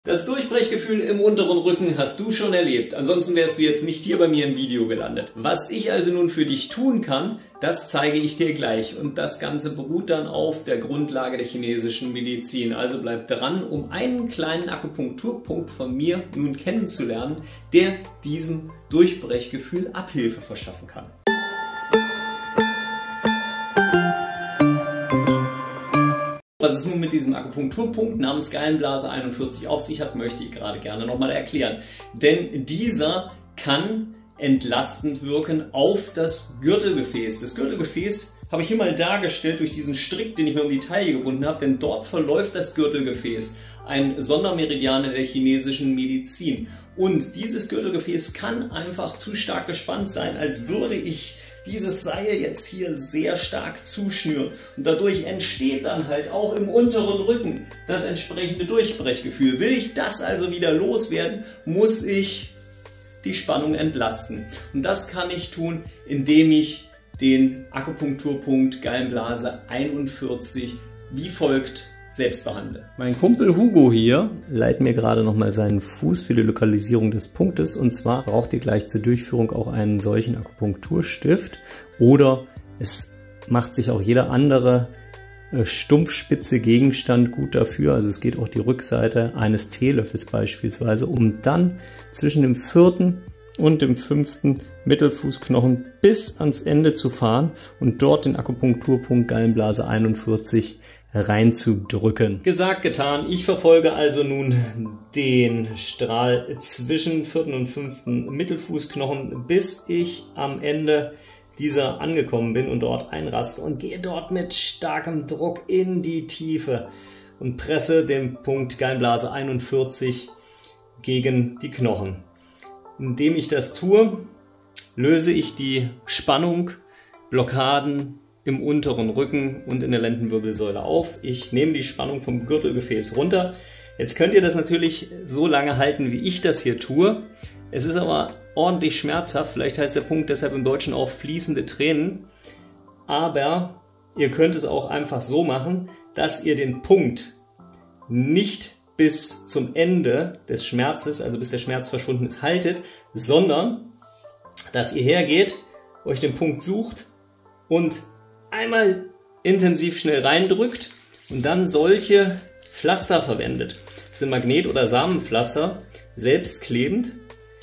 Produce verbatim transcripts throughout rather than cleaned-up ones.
Das Durchbrechgefühl im unteren Rücken hast du schon erlebt, ansonsten wärst du jetzt nicht hier bei mir im Video gelandet. Was ich also nun für dich tun kann, das zeige ich dir gleich und das Ganze beruht dann auf der Grundlage der chinesischen Medizin. Also bleib dran, um einen kleinen Akupunkturpunkt von mir nun kennenzulernen, der diesem Durchbrechgefühl Abhilfe verschaffen kann. Was es nun mit diesem Akupunkturpunkt namens Gallenblase einundvierzig auf sich hat, möchte ich gerade gerne nochmal erklären. Denn dieser kann entlastend wirken auf das Gürtelgefäß. Das Gürtelgefäß habe ich hier mal dargestellt durch diesen Strick, den ich mir um die Taille gebunden habe, denn dort verläuft das Gürtelgefäß, ein Sondermeridian in der chinesischen Medizin. Und dieses Gürtelgefäß kann einfach zu stark gespannt sein, als würde ich dieses Seil jetzt hier sehr stark zuschnüren. Und dadurch entsteht dann halt auch im unteren Rücken das entsprechende Durchbrechgefühl. Will ich das also wieder loswerden, muss ich die Spannung entlasten. Und das kann ich tun, indem ich den Akupunkturpunkt Gallenblase einundvierzig wie folgt selbst behandle. Mein Kumpel Hugo hier leiht mir gerade nochmal seinen Fuß für die Lokalisierung des Punktes, und zwar braucht ihr gleich zur Durchführung auch einen solchen Akupunkturstift oder es macht sich auch jeder andere äh, stumpfspitze Gegenstand gut dafür, also es geht auch die Rückseite eines Teelöffels beispielsweise, um dann zwischen dem vierten und dem fünften Mittelfußknochen bis ans Ende zu fahren und dort den Akupunkturpunkt Gallenblase einundvierzig reinzudrücken. Gesagt, getan. Ich verfolge also nun den Strahl zwischen vierten und fünften Mittelfußknochen, bis ich am Ende dieser angekommen bin und dort einraste und gehe dort mit starkem Druck in die Tiefe und presse den Punkt Gallenblase einundvierzig gegen die Knochen. Indem ich das tue, löse ich die Spannung, Blockaden im unteren Rücken und in der Lendenwirbelsäule auf. Ich nehme die Spannung vom Gürtelgefäß runter. Jetzt könnt ihr das natürlich so lange halten, wie ich das hier tue. Es ist aber ordentlich schmerzhaft. Vielleicht heißt der Punkt deshalb im Deutschen auch fließende Tränen. Aber ihr könnt es auch einfach so machen, dass ihr den Punkt nicht bis zum Ende des Schmerzes, also bis der Schmerz verschwunden ist, haltet, sondern dass ihr hergeht, euch den Punkt sucht und einmal intensiv schnell reindrückt und dann solche Pflaster verwendet. Das sind Magnet- oder Samenpflaster, selbstklebend.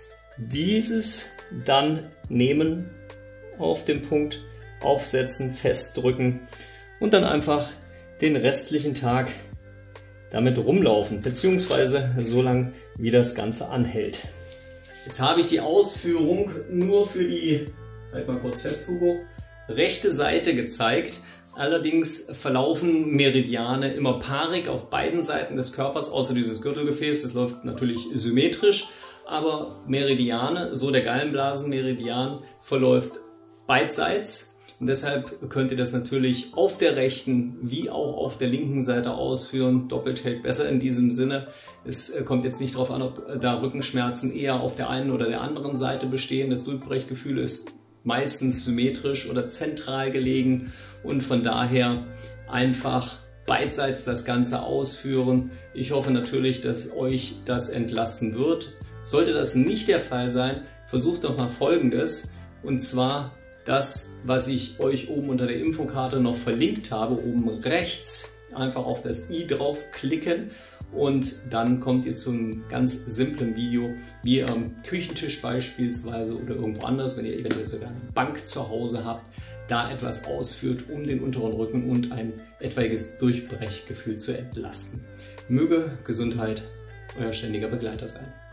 Dieses dann nehmen, auf den Punkt aufsetzen, festdrücken und dann einfach den restlichen Tag damit rumlaufen, beziehungsweise so lange wie das Ganze anhält. Jetzt habe ich die Ausführung nur für die, halt mal kurz fest, Hugo, rechte Seite gezeigt. Allerdings verlaufen Meridiane immer paarig auf beiden Seiten des Körpers, außer dieses Gürtelgefäß. Das läuft natürlich symmetrisch, aber Meridiane, so der Gallenblasenmeridian, verläuft beidseits. Und deshalb könnt ihr das natürlich auf der rechten wie auch auf der linken Seite ausführen. Doppelt hält besser in diesem Sinne. Es kommt jetzt nicht darauf an, ob da Rückenschmerzen eher auf der einen oder der anderen Seite bestehen. Das Durchbrechgefühl ist meistens symmetrisch oder zentral gelegen und von daher einfach beidseits das Ganze ausführen. Ich hoffe natürlich, dass euch das entlasten wird. Sollte das nicht der Fall sein, versucht doch mal Folgendes, und zwar das, was ich euch oben unter der Infokarte noch verlinkt habe, oben rechts einfach auf das i draufklicken und dann kommt ihr zum ganz simplen Video, wie ihr am Küchentisch beispielsweise oder irgendwo anders, wenn ihr eventuell sogar eine Bank zu Hause habt, da etwas ausführt, um den unteren Rücken und ein etwaiges Durchbrechgefühl zu entlasten. Möge Gesundheit euer ständiger Begleiter sein.